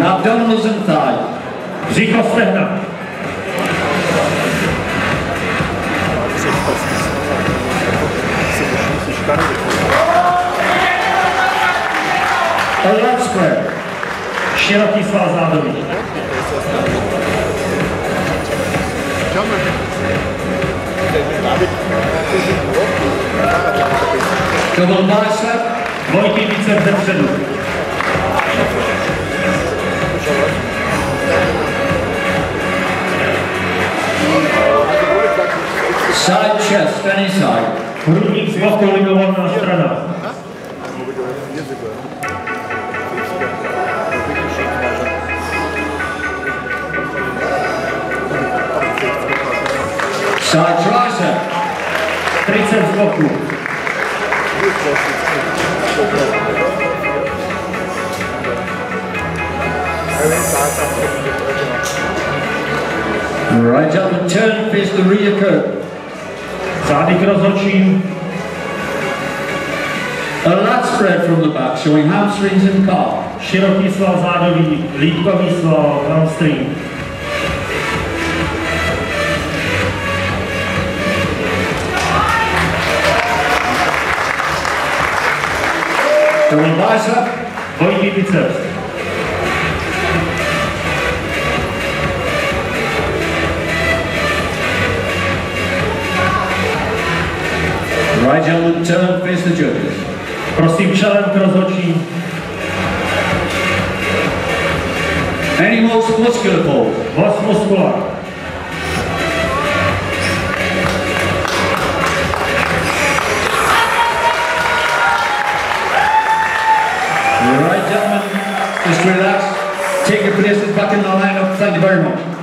abdominals and thigh. Břicho, stehna. A lat spread. Široký sval zádový. Double bicep. Dvojitý biceps ze předu. Side chest, any side. Hrudník z boku, ligovaná strana. Side tricep. Triceps z boku. Right up and turn, face the rear curve. Zády k rozhodčím. A lat spread from the back, showing hamstrings and calf. Široký sval zádový, lítkový sval, hamstring. Double bicep. Dvojitý biceps. Right gentlemen, turn, face the judges. Prosím čelem k rozhodčím. Any most muscular pose. Most muskular. Right gentlemen, just relax. Take your places back in the lineup. Thank you very much.